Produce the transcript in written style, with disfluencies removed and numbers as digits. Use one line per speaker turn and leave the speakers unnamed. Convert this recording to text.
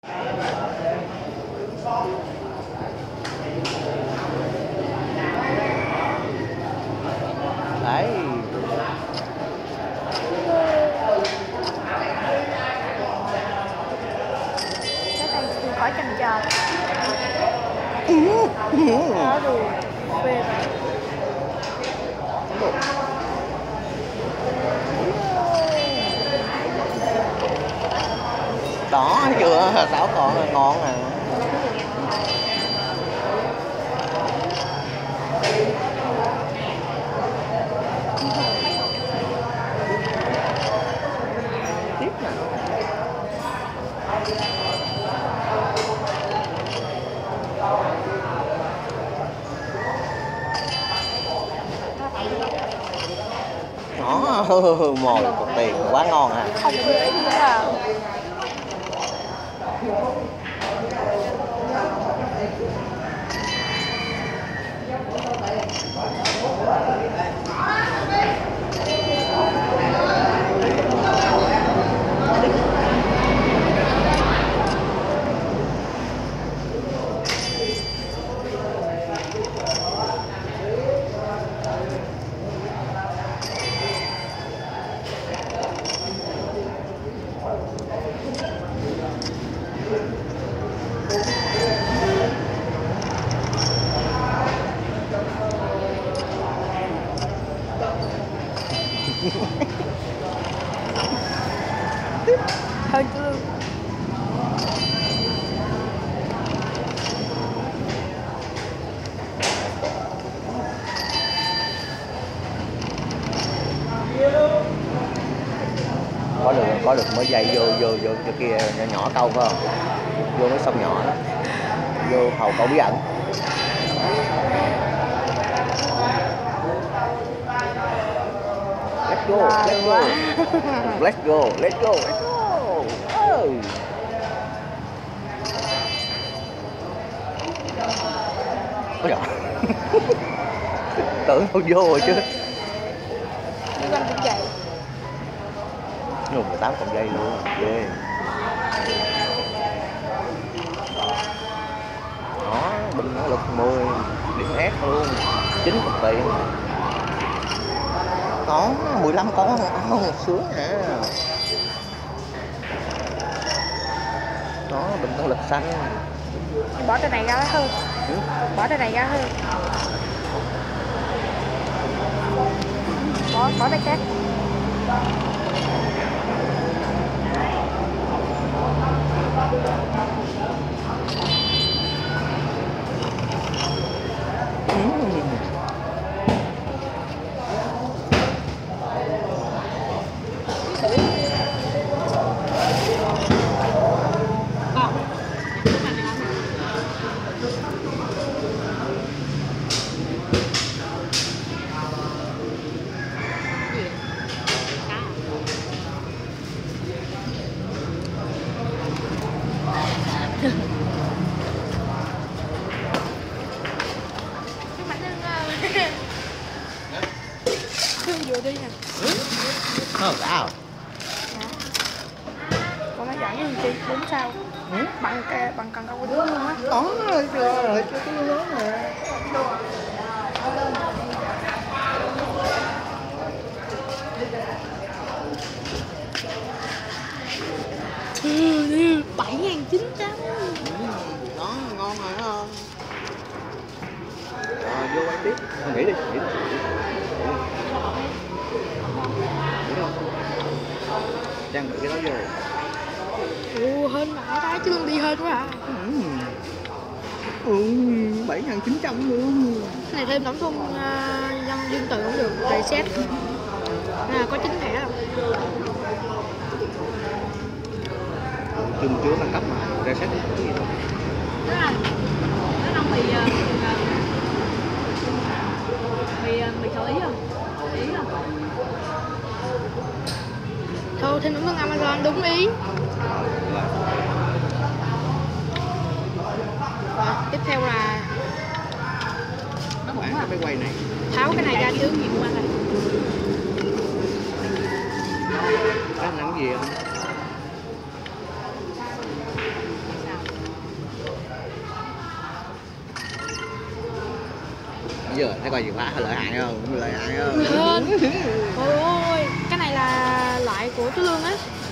Đấy.
Cái này thì khỏi chần chờ. Đó rồi. Về
Đó chưa, 6 con là ngon à. Tiếp nè. Đó, mồi cục tiền quá ngon à.
không được gì à. Hơi chưa.
Có được mới dây vô kia nhỏ nhỏ câu phải không? Vô mấy sông nhỏ đó. Vô hầu câu bí ẩn. Let's go, let's go. Let's go, let's go, let's go. Oh. Ôi giời. Tưởng đâu vô rồi chứ.
Nhưng anh cũng vậy.
Dùng 18 cọng dây luôn. Ghê. Đó, bình nó lực 10 điểm S luôn. 9 cục tiền. Đó, 15 con. Sướng nè. Đó, bình năng lực xanh.
Bỏ cái này ra hơn. Bỏ cái này ra hơn. Bỏ cái khác. Vừa đi nè.
Wow.
Con nó giỏi như chi 4 sao. Bằng cần câu đứa luôn á.
Đó, rồi cho cái lớn nè.
Ừ, 7.900.
Đó, ngon rồi không? Rồi vô quay tiếp. Nghỉ đi. Trang bị cái đó vô.
Ồ, hên mà cái chứ đi hên quá à.
7.900 luôn.
Cái này thêm tổng thun dân dương tự cũng được, reset. Có 9 thẻ không?
Chừng chưa nâng cấp mà reset cái gì đâu.
Đó là nó nông mì thợ ý không? Ý không? Thôi thêm đúng Amazon đúng ý. Rồi, tiếp theo là
Nó bán cái máy quay này.
tháo cái này ra trước nhiều quá rồi.
Cái làm gì không? giờ thấy coi gì quá lợi hại không, lợi hại không.
Lên. Ôi ôi, cái này là loại của chú Lương á.